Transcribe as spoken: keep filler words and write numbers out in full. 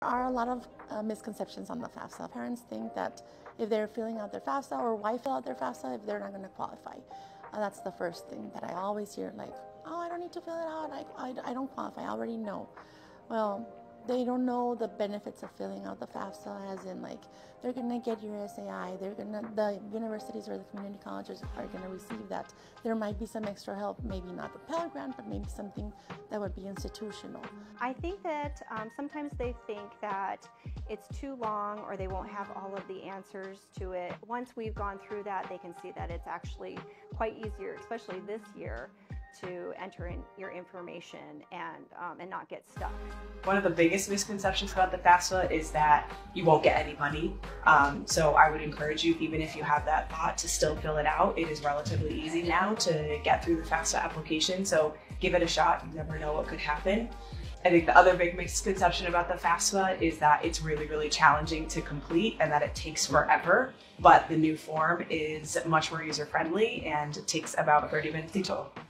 are a lot of uh, misconceptions on the FAFSA. Parents think that if they're filling out their FAFSA, or why fill out their FAFSA if they're not going to qualify. Uh, that's the first thing that I always hear, like, oh, I don't need to fill it out, I, I, I don't qualify, I already know. Well, they don't know the benefits of filling out the FAFSA, as in, like, they're going to get your S A I, they're going to, the universities or the community colleges are going to receive that. There might be some extra help, maybe not the Pell Grant, but maybe something that would be institutional. I think that um, sometimes they think that it's too long or they won't have all of the answers to it. Once we've gone through that, they can see that it's actually quite easier, especially this year, to enter in your information and um, and not get stuck. One of the biggest misconceptions about the FAFSA is that you won't get any money. Um, so I would encourage you, even if you have that thought, to still fill it out. It is relatively easy now to get through the FAFSA application, so give it a shot. You never know what could happen. I think the other big misconception about the FAFSA is that it's really, really challenging to complete and that it takes forever, but the new form is much more user-friendly and takes about thirty minutes to fill.